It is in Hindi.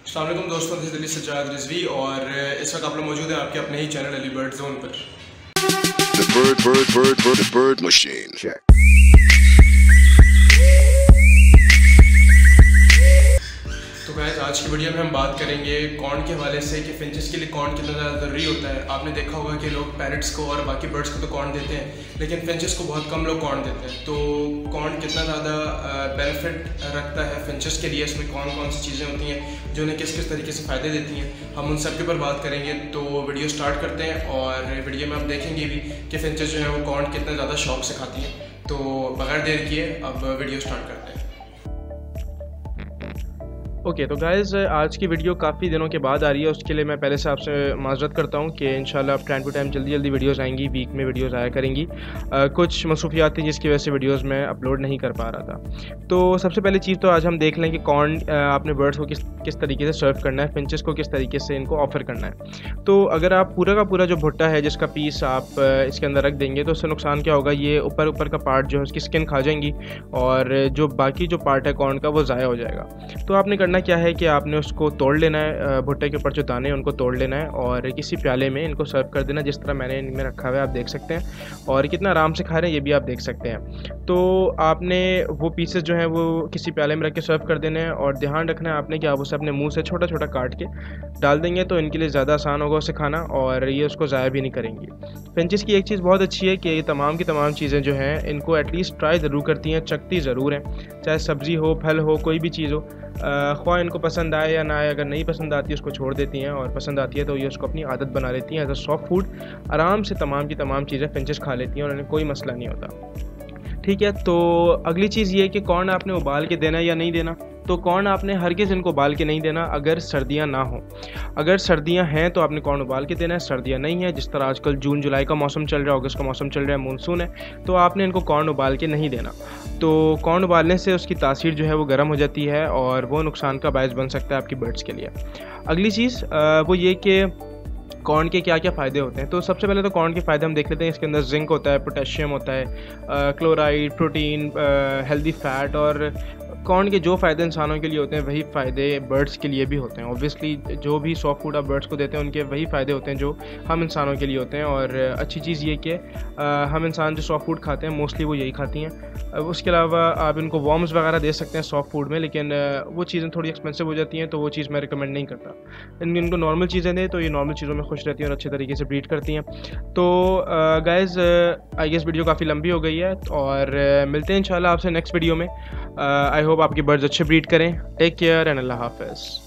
अस्सलाम वालेकुम दोस्तों, दिस इज अली सज्जाद रिजवी और इस वक्त आप लोग मौजूद हैं आपके अपने ही चैनल अली बर्ड जोन पर। The bird machine. Check. तो गाइस, आज की वीडियो में हम बात करेंगे कॉर्न के हवाले से कि फिंचेस के लिए कॉर्न कितना ज़्यादा ज़रूरी होता है। आपने देखा होगा कि लोग पैरट्स को और बाकी बर्ड्स को तो कॉर्न देते हैं, लेकिन फिंचेस को बहुत कम लोग कॉर्न देते हैं। तो कॉर्न कितना ज़्यादा बेनिफिट रखता है फिंचेस के लिए, इसमें कौन कौन सी चीज़ें होती हैं जो उन्हें किस किस तरीके से फ़ायदे देती हैं, हम उन सब के ऊपर बात करेंगे। तो वीडियो स्टार्ट करते हैं और वीडियो में आप देखेंगे भी कि फिंचेस जो है वो कॉर्न कितना ज़्यादा शौक से खाती हैं। तो बगैर देर किए अब वीडियो स्टार्ट करते हैं। ओके तो गाइज़, आज की वीडियो काफ़ी दिनों के बाद आ रही है। उसके लिए मैं पहले से आपसे माज़रत करता हूँ कि इंशाल्लाह अब टाइम टू टाइम जल्दी वीडियोस आएंगी, वीक में वीडियोस आया करेंगी। कुछ मसरूफियात थी जिसकी वजह से वीडियोस मैं अपलोड नहीं कर पा रहा था। तो सबसे पहली चीज़ तो आज हम देख लें कि कॉर्न आपने बर्ड्स को किस तरीके से सर्व करना है, फिंचेस को किस तरीके से इनको ऑफ़र करना है। तो अगर आप पूरा का पूरा जो भुट्टा है जिसका पीस आप इसके अंदर रख देंगे तो उससे नुकसान क्या होगा, ये ऊपर का पार्ट जो है उसकी स्किन खा जाएंगी और जो बाकी जो पार्ट है कॉर्न का वो ज़ाया हो जाएगा। तो आपने करना क्या है कि आपने उसको तोड़ लेना है, भुट्टे के ऊपर जो दाने हैं उनको तोड़ लेना है और किसी प्याले में इनको सर्व कर देना, जिस तरह मैंने इनमें रखा हुआ है आप देख सकते हैं। और कितना आराम से खा रहे हैं ये भी आप देख सकते हैं। तो आपने वो पीसेस जो हैं वो किसी प्याले में रख के सर्व कर देना है और ध्यान रखना है आपने कि आप उसे अपने मुंह से छोटा छोटा काट के डाल देंगे तो इनके लिए ज़्यादा आसान होगा उसे खाना और ये उसको ज़ाया भी नहीं करेंगी। फिंचेस की एक चीज़ बहुत अच्छी है कि ये तमाम की तमाम चीज़ें जो हैं इनको एटलीस्ट ट्राई ज़रूर करती हैं, चखती ज़रूर हैं, चाहे सब्ज़ी हो, फल हो, कोई भी चीज़ हो। ख्वाह इनको पसंद आए या ना आए, अगर नहीं पसंद आती है उसको छोड़ देती हैं और पसंद आती है तो ये उसको अपनी आदत बना लेती हैं। एज अ सॉफ्ट फूड आराम से तमाम की तमाम चीज़ें फिंचेस खा लेती हैं और उन्हें कोई मसला नहीं होता। ठीक है, तो अगली चीज़ ये है कि कॉर्न आपने उबाल के देना है या नहीं देना। तो कॉर्न आपने हरगिज़ इनको उबाल के नहीं देना अगर सर्दियां ना हो। अगर सर्दियां हैं तो आपने कॉर्न उबाल के देना है, सर्दियां नहीं है, जिस तरह आजकल जून जुलाई का मौसम चल रहा है, अगस्त का मौसम चल रहा है, मानसून है, तो आपने इनको कॉर्न उबाल के नहीं देना। तो कॉर्न उबालने से उसकी तासीर जो है वो गर्म हो जाती है और वो नुकसान का बायस बन सकता है आपकी बर्ड्स के लिए। अगली चीज़ वो ये कि कॉर्न के क्या क्या फ़ायदे होते हैं। तो सबसे पहले तो कॉर्न के फ़ायदे हम देख लेते हैं। इसके अंदर जिंक होता है, पोटेशियम होता है, क्लोराइड, प्रोटीन, हेल्दी फैट और कॉर्न के जो फ़ायदे इंसानों के लिए होते हैं वही फ़ायदे बर्ड्स के लिए भी होते हैं। ऑब्वियसली जो भी सॉफ्ट फूड आप बर्ड्स को देते हैं उनके वही फ़ायदे होते हैं जो हम इंसानों के लिए होते हैं। और अच्छी चीज़ ये कि हम इंसान जो सॉफ्ट फूड खाते हैं मोस्टली वो यही खाती हैं। उसके अलावा आप इनको वॉर्म्स वगैरह दे सकते हैं सॉफ्ट फूड में, लेकिन वो चीज़ें थोड़ी एक्सपेंसिव हो जाती हैं तो वो चीज़ मैं रिकमेंड नहीं करता। इनको नॉर्मल चीज़ें दें तो ये नॉर्मल चीज़ों में खुश रहती हैं और अच्छे तरीके से ब्रीड करती हैं। तो गाइज़, आई गेस वीडियो काफ़ी लंबी हो गई है और मिलते हैं इंशाल्लाह आपसे नेक्स्ट वीडियो में। आई होप आपके बर्ड्स अच्छे ब्रीड करें। टेक केयर एंड अल्लाह हाफ़िज़।